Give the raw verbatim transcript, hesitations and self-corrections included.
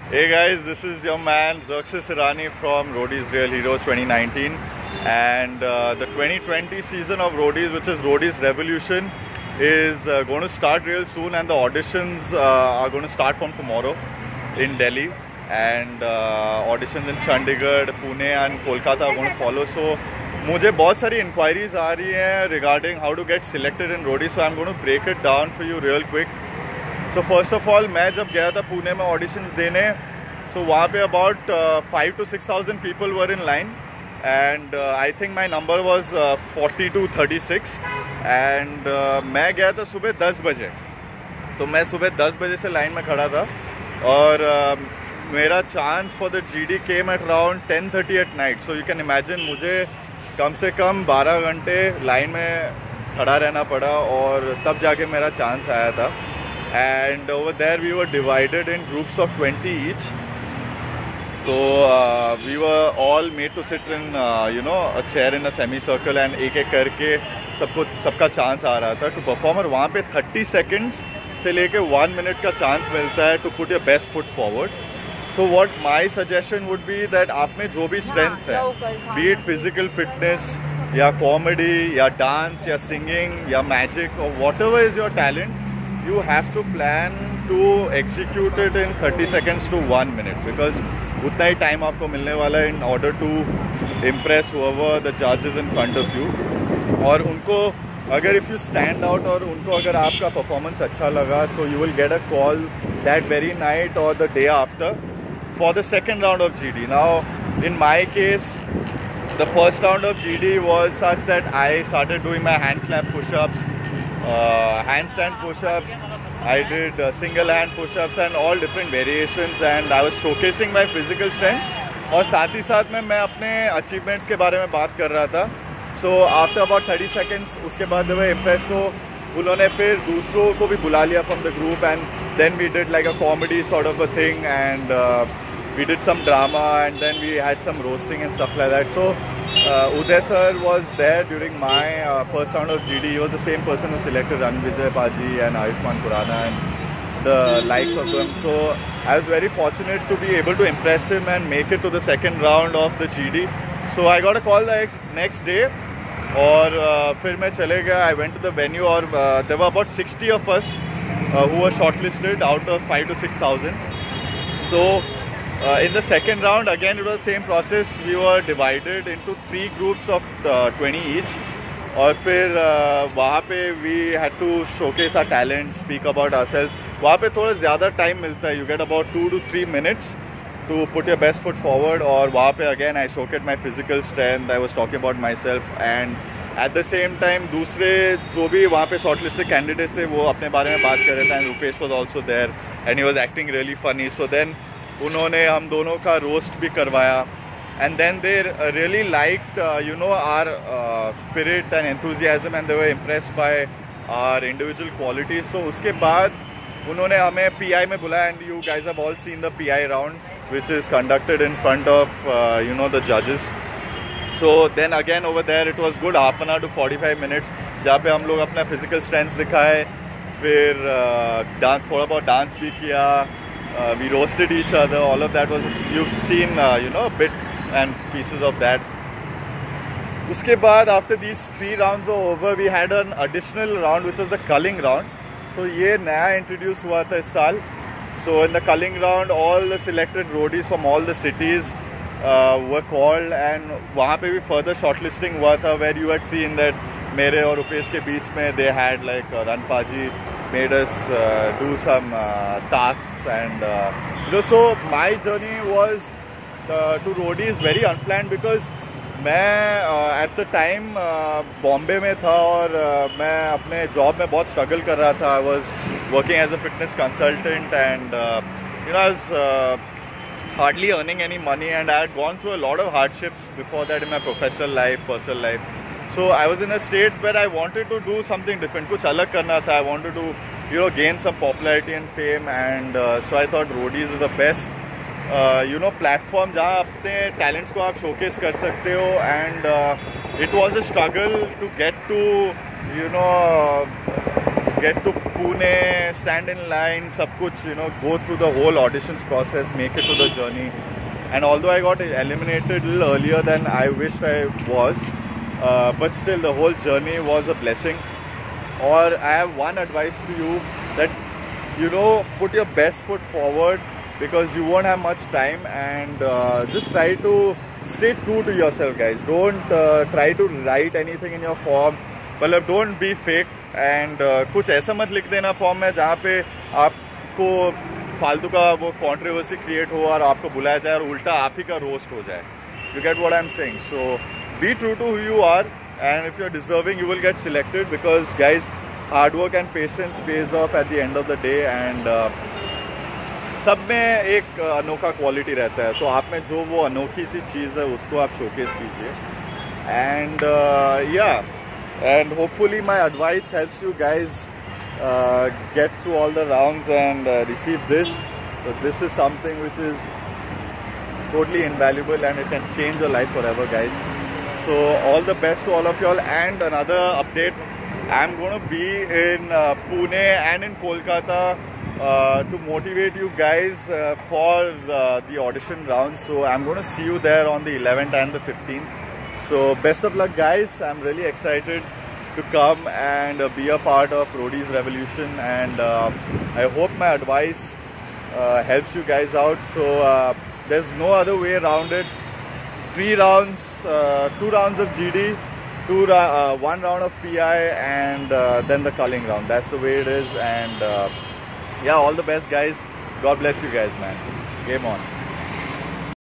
Hey guys, this is your man Xerxes Irani from Roadies Real Heroes twenty nineteen, and uh, the twenty twenty season of Roadies, which is Roadies Revolution, is uh, going to start real soon, and the auditions uh, are going to start from tomorrow in Delhi, and uh, auditions in Chandigarh, Pune and Kolkata are going to follow. So मुझे बहुत सारी inquiries आ रही हैं regarding how to get selected in Roadies, so I'm going to break it down for you real quick. So first of all, मैं जब गया था पुणे में auditions देने, so वहाँ पे about uh, five to six thousand people were in line, and uh, I think my number was uh, forty to thirty-six, and uh, मैं गया था सुबह दस बजे, तो मैं सुबह दस बजे से लाइन में खड़ा था, और uh, मेरा chance for the GD came at around ten thirty eight night. So you can imagine मुझे कम से कम बारह घंटे लाइन में खड़ा रहना पड़ा, और तब जाके मेरा चांस आया था. And over there we were divided in groups of twenty each. So uh, we were all made to sit in uh, you know a chair in a semicircle, and एक एक करके सबको सबका चांस आ रहा था to perform. और वहाँ पे thirty seconds से लेके one minute का चांस मिलता है to put your best foot forward. So what my suggestion would be that आप में जो भी strengths है, be it physical fitness या comedy या dance या singing या magic or whatever is your talent, you have to plan to execute it in thirty seconds to one minute, because उतना ही time आपको मिलने वाला है in order to impress whoever the judges in front of you. और उनको अगर if you stand out और उनको अगर आपका performance अच्छा लगा, so you will get a call that very night or the day after for the second round of G D. Now in my case, the first round of G D was such that I started doing my hand clap push-ups, Uh, handstand push-ups, I did uh, single hand push-ups and all different variations, and I was showcasing my physical strength. और साथ ही साथ में मैं अपने achievements के बारे में बात कर रहा था. So after about thirty seconds, उसके बाद they were impressed, so उन्होंने फिर दूसरों को भी बुला लिया from the group, and then we did like a comedy sort of a thing, and uh, we did some drama, and then we had some roasting and stuff like that. So Uh, Uday sir was there during my uh, first round of G D. He was the same person who selected Ranvijay Paji and Ayushmann Khurrana and the likes of them. So I was very fortunate to be able to impress him and make it to the second round of the G D. So I got a call the next day, और uh, फिर मैं चले गया. I went to the venue, और uh, there were about sixty of us uh, who were shortlisted out of five to six thousand. So Uh, in the second round, again it was the same process. We were divided into three groups of uh, twenty each, और फिर uh, वहाँ पे we had to showcase our talent, speak about ourselves. वहाँ पे थोड़ा ज़्यादा time मिलता है. You get about two to three minutes to put your best foot forward. और वहाँ पे again I showcased my physical strength. I was talking about myself, and at the same time दूसरे जो भी वहाँ पे shortlisted candidates थे वो अपने बारे में बात कर रहे थे. And Rupesh was also there, and he was acting really funny. So then उन्होंने हम दोनों का रोस्ट भी करवाया, and then they really liked uh, you know our uh, spirit and enthusiasm, and they were impressed by our individual qualities. So उसके बाद उन्होंने हमें P I में बुलाया, and you guys have all seen the P I round which is conducted in front of uh, you know the judges. So then again over there it was good half an hour to forty-five minutes जहाँ पे हम लोग अपना physical strength दिखाए, फिर dance uh, थोड़ा बहुत dance भी किया. Uh, we roasted each other. All of that was, you've seen uh, you know bits and pieces of that. Uske baad, after these three rounds are over, we had an additional round which was the culling round. So ye naya introduce hua tha is saal. So in the culling round, all the selected roadies from all the cities uh, were called, and wahan pe bhi further shortlisting hua tha, where you had seen that mere aur Rupesh ke beech mein they had like uh, Ranpaji made us uh, do some uh, tasks, and uh, you know so my journey was uh, to Roadies very unplanned, because मैं uh, at the time uh, Bombay में था, और uh, मैं अपने job में बहुत struggle कर रहा था. I was working as a fitness consultant, and uh, you know I was uh, hardly earning any money, and I had gone through a lot of hardships before that in my professional life, personal life. So I was in a state where I wanted to do something different, कुछ अलग करना था. I wanted to you know gain some popularity and fame, and uh, so I thought Roadies is the best uh, you know platform जहाँ अपने talents को आप showcase कर सकते हो. And uh, it was a struggle to get to you know get to Pune, stand in line, sab kuch, you know, go through the whole auditions process, make it to the journey. And although I got eliminated a little earlier than I wished I was, uh, but still the whole journey was a blessing. Or I have one advice to you, that, you know, put your best foot forward, because you won't have much time, and uh, just try to stay true to yourself, guys. Don't uh, try to write anything in your form. But don't be fake, and uh, कुछ ऐसा मत लिख देना form में जहाँ पे आपको फालतू का वो कंट्रोवर्सी क्रिएट हो और आपको बुलाया जाए और उल्टा आप ही का रोस्ट हो जाए. You get what I'm saying? So be true to who you are, and if you're deserving, you will get selected, because guys, hard work and patience pays off at the end of the day. And uh, सब में एक अनोखा quality रहता है. सो so, आप में जो वो अनोखी सी चीज़ है उसको आप शोकेस कीजिए. एंड या and hopefully my advice helps you guys uh, get through all the rounds and uh, receive this. So this is something which is totally invaluable, and it can change your life forever, guys. So all the best to all of y'all. And another update, I'm going to be in uh, Pune and in Kolkata uh, to motivate you guys uh, for uh, the audition rounds. So I'm going to see you there on the eleventh and the fifteenth. So best of luck, guys. I'm really excited to come and uh, be a part of Roadies Revolution, and uh, I hope my advice uh, helps you guys out. So uh, there's no other way around it. Three rounds, uh, two rounds of G D, two uh, one round of P I, and uh, then the culling round. That's the way it is. And uh, yeah, all the best, guys. God bless you guys, man. Game on.